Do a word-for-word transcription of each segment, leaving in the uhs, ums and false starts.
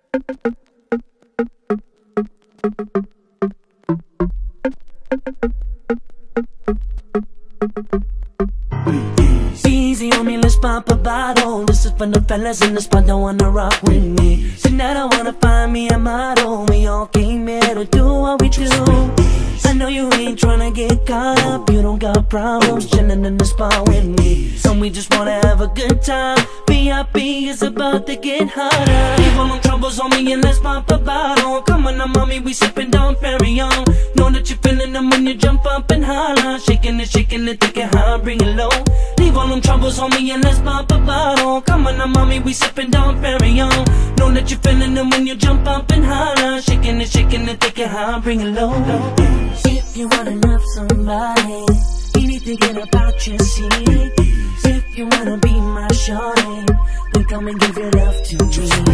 Easy on me, let's pop a bottle. This is for the fellas in the spot that wanna rock with me. Tonight I wanna find me a model. We all came here to do what we do. I know you ain't tryna get caught up. You don't got problems chillin' in the spot with me. So we just wanna have a good time. V I P is about to get hotter. Leave all them troubles on me and let's pop a bottle. Come on now mommy, we sippin' Dom Perignon. Know that you're feeling them when you jump up and holler. Shaking it, shaking it, take it high, bring it low. Leave all them troubles on me and let's pop a bottle. Come on now mommy, we sippin' Dom Perignon. Know that you're feeling them when you jump up and holler. Shaking it, shaking it, take it high, bring it low. If you wanna love somebody, you need to get about your seat. If you wanna be my shorty, then come and give your love to me.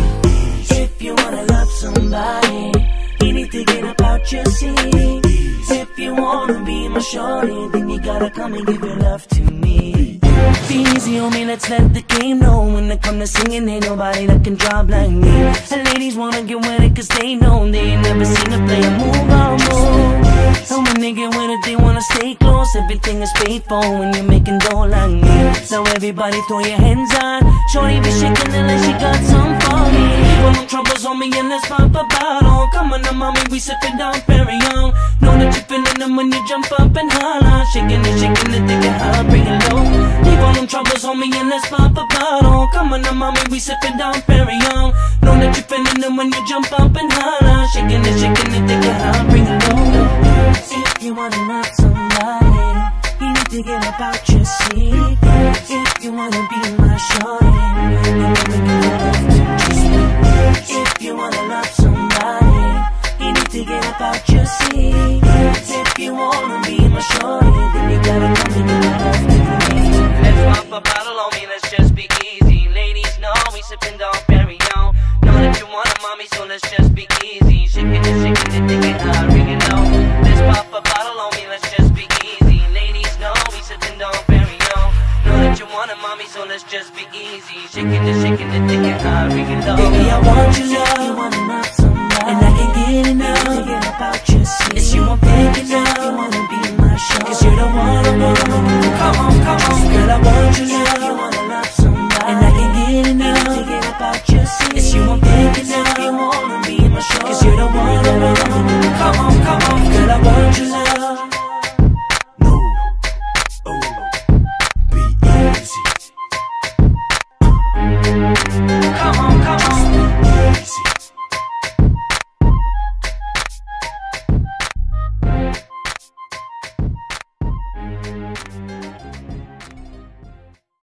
If you wanna love somebody, you need to get about your seat. If you wanna be my shorty, then you gotta come and give your love to me. Be easy on me, let's let the game know. When it come to singing, ain't nobody that can drop like me. And ladies wanna get with it cause they know they ain't never seen a player move out move. And when they get with it, they wanna stay close. Everything is faithful when you're making dough like me. So everybody throw your hands on. Shorty be shaking it like she got some for me. Leave all them troubles on me and let's pop a bottle. Come on now mommy, we sippin' Dom Perignon. Know that you're feeling them when you jump up and holler. Shaking it, shaking it, take it high, bring it low. Leave all them troubles on me and let's pop a bottle. Come on now mommy, we sippin' Dom Perignon. Know that you're feeling them when you jump up and holler. Shaking it, shaking it, take it high, bring it low. If you wanna love somebody, you need to get about your seat. If you wanna be my shorty, you never give it up to me. If you wanna love somebody, you need to get about your seat. If you wanna be my shorty, then you gotta come and give it up to me. Let's pop a bottle on me, let's just be easy. Ladies know we sippin' Dom Perignon. Know that you want a mommy, so let's just be easy. Shaking it, shaking it, take it high, ring it low. Let's pop a bottle on me, let's just be easy. Ladies know we sippin' Dom Perignon. Know that you want a mommy, so let's just be easy. Shaking it, shaking it, take it high, ring it low. Baby, I want your love, you wanna love somebody, and I can get enough to get about your seat. It's you I'm thinking of, you wanna be my shorty, cause you're the one I'm on. Come on, come on, girl, I want your love.